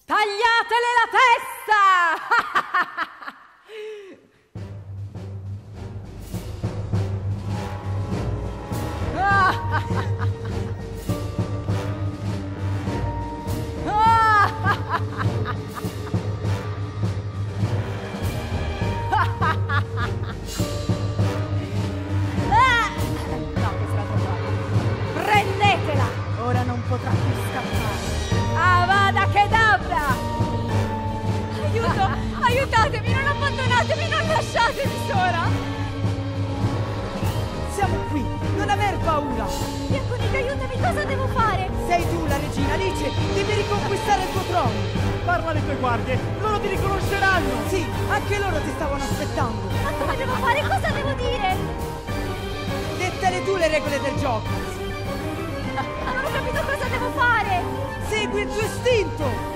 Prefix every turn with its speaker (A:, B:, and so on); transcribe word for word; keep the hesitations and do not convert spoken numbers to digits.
A: Tagliatele la testa! No, questa era troppo alta. Prendetela! Ora non potrà più scappare. Avada Kedavra!
B: Aiuto! Aiutatemi! Non abbandonatemi! Non lasciatemi sola!
C: Siamo qui! Non aver paura!
B: Diaconite, aiutami! Cosa devo fare?
C: Sei tu la regina, Alice! Devi riconquistare il tuo trono!
D: Parla alle tue guardie! Loro ti riconosceranno!
C: Sì, anche loro ti stavano aspettando!
B: Ma come devo fare? Cosa devo dire?
C: Dettale tu le regole del gioco!
B: Non ho capito cosa devo fare!
C: Segui il tuo istinto!